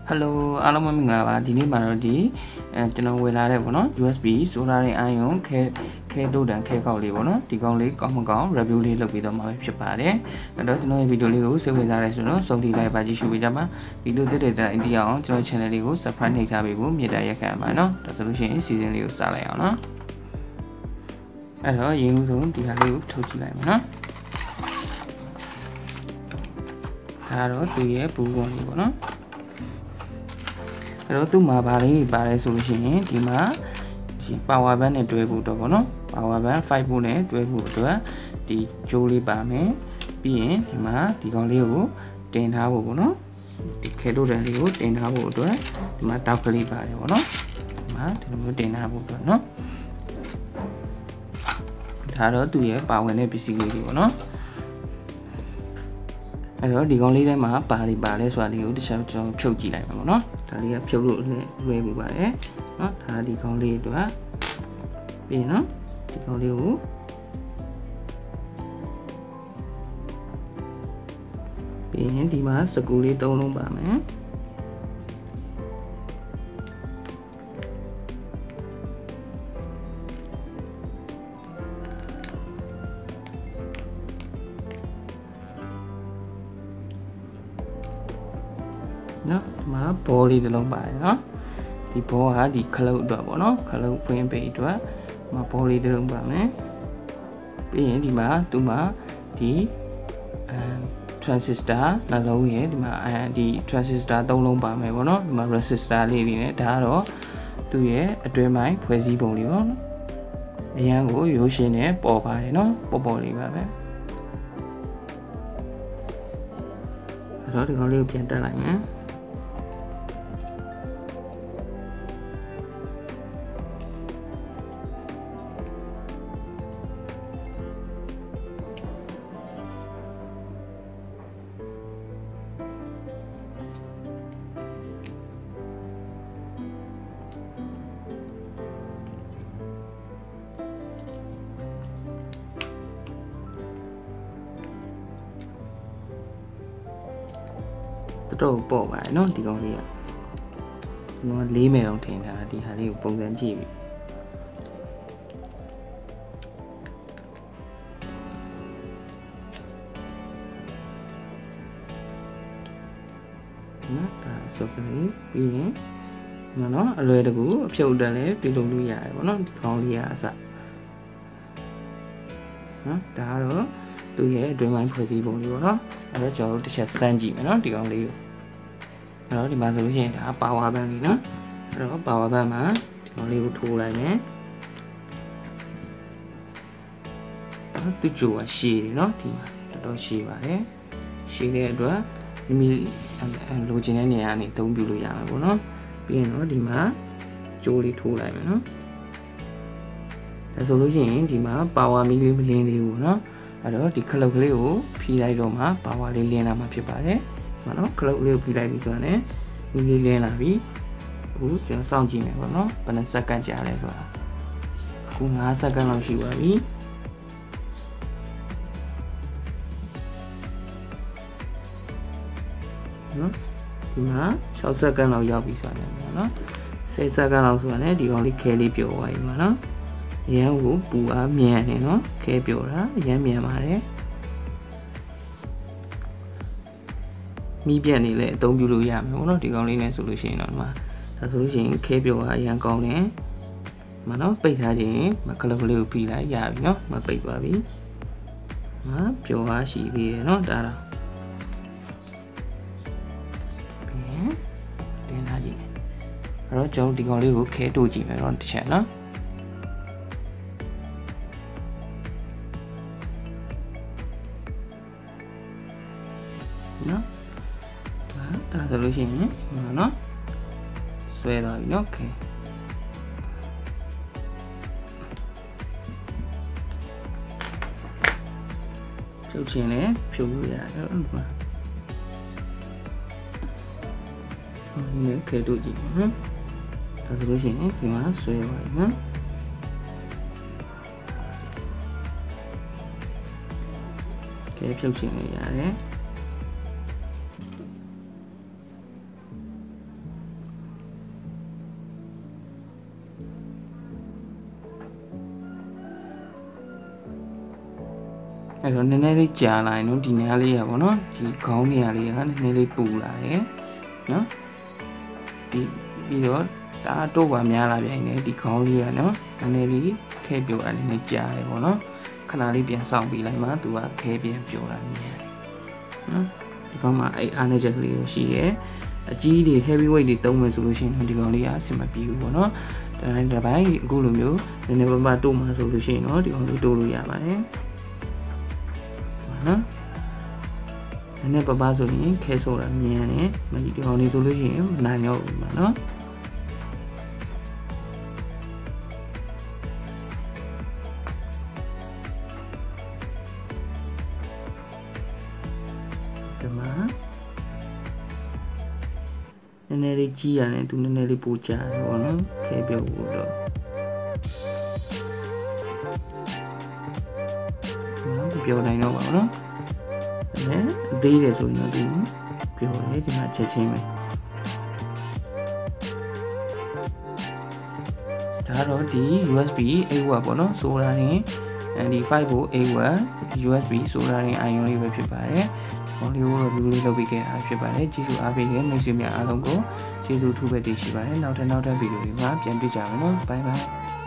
Hello,အားလုံးပဲမင်္ဂလာပါဒီနေ့မှာတော့ကျွန်တော်ဝယ်လာတဲ့ပေါ့နော် USB soldering iron ခဲတို့တန်ခဲကောက်လေးပေါ့နော်ဒီကောင်လေးကောင်းမကောင်း review လေးလုပ်ပြီးတော့မှာဖြစ်ပါတယ်အဲ့တော့ကျွန်တော်ရဲ့ဗီဒီယိုလေးကိုစိတ်ဝင်စားရဲဆိုတော့စုံတီလိုက်ပါကြည့်ရှုပေးကြပါဗီဒီယိုတက်တဲ့အိန္ဒိယအောင်ကျွန်တော် channel လေးကို subscribe နှိပ်ထားပေးဖို့မြစ်တာရက်ခံပါနော်ဒါဆိုလို့ရှိရင် season လေးကိုစလိုက်အောင်နော်အဲ့တော့ရင်းဦးဆုံးဒီဟာလေးကိုထုတ်ကြည့်လိုက်မယ်နော်ဒါတော့သူရဲ့ဘူးကုန်လေးပေါ့နော်အဲ့တော့သူ့မှာဘာလေးပါလဲဆိုလို့ရှိရင်ဒီမှာဒီ power bank နဲ့တွဲဖို့တော့ပေါ့နော် power bank 5 volt နဲ့တွဲဖို့အတွက်ဒီကြိုးလေးပါမယ်ပြီးရင်ဒီမှာဒီကောင်လေးကိုတင်ထားဖို့ပေါ့နော်ဒီခဲတို့တန်လေးကိုတင်ထားဖို့အတွက်ဒီမှာတောက်ကလေးပါတယ်ပေါ့နော်ဒီမှာဒီလိုမျိုးတင်ထားဖို့အတွက်နော်ဒါတော့သူ့ရဲ့ပါဝင်တဲ့ပစ္စည်းလေးတွေပေါ့နော်အဲ့တော့ဒီကောင်လေးထဲမှာပါလဲဆိုတာလေးကိုတစ်ချက်ကျွန်တော်ဖြုတ်ကြည့်လိုက်ပါမယ်နော်ဒါလေးကဖြုတ်လို့လွယ်မှုပါတယ်နော်ဒါဒီကောင်လေးအတွက်ပြီးရင်နော်ဒီကောင်လေးကိုပြီးရင်ဒီမှာစကူလေး3လုံးပါမယ်နော်ဒီမှာဘောလေးတစ်လုံးပါတယ်နော်ဒီဘောကဒီခလုတ်အတွက်ပေါ့နော်ခလုတ်ဖွင့်ပေးအတွက်ဒီမှာဘောလေးတစ်လုံးပါမယ်ပြီးရင်ဒီမှာသူ့မှာဒီtransistor နှလုံးရဲ့ဒီမှာဒီ transistor 3လုံးပါမယ်ပေါ့နော်ဒီမှာ resistor လေးတွေနဲ့ဒါကတော့သူ့ရဲ့အတွင်းပိုင်းဖွဲ့စည်းပုံလေးပေါ့နော်အရန်ကိုရိုးရှင်းနဲ့ပေါ်ပါတယ်နော်ပေါ်လေးပါပဲအဲ့တော့ဒီကောင်လေးကိုပြန်တက်လိုက်မယ်တော့ပေါ့ပါတယ်เนาะဒီကောင်လေးကကျွန်တော်4မယ်တော့ထင်တာဒီဟာလေးကိုပုံစံကြည့်ပြီနော်ဒါဆိုပြီးပြီးရင်နော်အလွယ်တကူအဖြုတ်တန်းလည်းပြုလုပ်လို့ရတယ်ပေါ့နော်ဒီကောင်လေးကအစနော်ဒါကတော့သူ့ရဲ့အတွင်းပိုင်းဖွဲ့စည်းပုံလေးပေါ့နော်အဲ့တော့ကျွန်တော်တို့တစ်ချက်စမ်းကြည့်မယ်နော်ဒီကောင်လေးကိုအဲ့တော့ဒီမှာဆိုလို့ရှိရင်ဒါ power bank လေးနော်အဲ့တော့ power bank မှာဒီကောင်လေးကိုထိုးလိုက်မယ်သူ့ကြိုးကရှည်တယ်နော်ဒီမှာတော်တော်ရှည်ပါတယ်ရှည်တဲ့အတွက်မိလိုချင်တဲ့နေရာကနေအသုံးပြုလို့ရမှာပေါ့နော်ပြီးရင်တော့ဒီမှာကြိုးလေးထိုးလိုက်မယ်နော်ဒါဆိုလို့ရှိရင်ဒီမှာ power မီလေးလင်းလေးကိုနော်အဲ့တော့ဒီခလုတ်ကလေးကိုဖြီးလိုက်တော့မှ power လေးလင်းလာမှာဖြစ်ပါတယ်။နော်ခလုတ်လေးကိုဖြီးလိုက်ပြီဆိုတော့လည်းမီလေးလင်းလာပြီ။အခုကျွန်တော်စောင့်ကြည့်မယ်ပေါ့နော်။ဘယ်နှစက္ကန့်ကြာလဲဆိုတာ။အခု5စက္ကန့်လောက်ရှိပါပြီ။နော်ဒီမှာ6စက္ကန့်လောက်ရောက်ပြီဆိုတော့နော်10စက္ကန့်လောက်ဆိုတော့လည်းဒီကောင်လေးခဲလေးပျော်သွားပြီမှာနော်။ရန်ကိုပူအားမြန်နေနော်ခဲပြောတာရန်မြန်ပါတယ်မိပြက်နေလဲအသုံးပြုလို့ရမယ်ပေါ့နော်ဒီကောင်လေးနဲ့ဆိုလို့ရှိရင်တော့ဒီမှာဒါဆိုလို့ရှိရင်ခဲပြောအားရန်ကောင်းတယ်မနော်ပိတ်ထားခြင်းမကလကလေးကိုပြီးလိုက်ရပြီနော်မပိတ်သွားပြီဟာပြောအားရှိသေးတယ်နော်ဒါတော့တင်ထားကြည့်အဲ့တော့ကျွန်တော်ဒီကောင်လေးကိုခဲတို့ကြည့်မယ်တော့တစ်ချက်နော်နော်ဒါဆိုလို့ရှိရင်နော်ဆွဲတော့ပြီနော်ခဲဖြုတ်ခြင်းနဲ့ဖြုတ်လို့ရတယ်ဟုတ်ပါဒီနဲ့ခဲတို့ကြည့်နော်ဒါဆိုလို့ရှိရင်ဒီမှာဆွဲပါပြီနော်ခဲဖြုတ်ခြင်းနဲ့ရတယ်အဲ့တော့နည်းနည်းလေးကြာလာရင်နော်ဒီနေရာလေးရပါတော့ဒီခေါင်းနေရာလေးကနည်းနည်းလေးပူလာတယ်နော်ဒီပြီးတော့ဒါတော့ပါများလာပြန်နေဒီခေါင်းလေးကနော်နည်းနည်းလေးခဲပြိုတာနည်းနည်းကြာတယ်ပေါ့နော်ခဏလေးပြန်ဆောင်ပြီးလိုက်မှသူကခဲပြန်ပြိုတာမြင်ရတယ်နော်ဒီကောင်မှာအဲ့အားနေချက်ကလေးရှိရဲအကြီးတွေ heavy weight တွေသုံးမယ်ဆိုလို့ရှိရင်ဒီကောင်လေးကအဆင်မပြေဘူးပေါ့နော်ဒါတိုင်းတစ်ပိုင်းအခုလိုမျိုးနည်းနည်းပါးပါးတိုးမှဆိုလို့ရှိရင်နော်ဒီကောင်လေးတိုးလို့ရပါတယ်နော်နည်းနည်းပါးပါးဆိုရင်ခဲဆိုတာမြင်ရတယ်မဒီကောင်လေးဆိုလို့ရှိရင်မနိုင်တော့ဘူးပါနော်ဒီမှာနည်းနည်းလေးကြီးရတယ်သူနည်းနည်းလေးပိုကြာတယ်ပေါ့နော်ခဲပြုတ်ဖို့တော့ပြောနိုင်တော့ပါဘူးနော်အသေးတယ်ဆိုရင်တော့သူပြောတယ်ဒီမှာချက်ချင်းပဲဒါတော့ဒီ USB 8W ပေါ့နော်ဆိုတာနဲ့ဒီ5 volt 8W USB ဆိုတာနဲ့ ion လေးပဲဖြစ်ပါတယ်။ဒီလေးကိုတော့လူလေးလုပ်ပေးခဲ့တာဖြစ်ပါတယ်။ကျေးဇူးအားပေးတဲ့မိတ်ဆွေများအားလုံးကိုကျေးဇူးထူးပဲတင်ရှိပါတယ်။နောက်ထပ်ဗီဒီယိုတွေမှာပြန်တွေ့ကြမယ်နော်။ Bye bye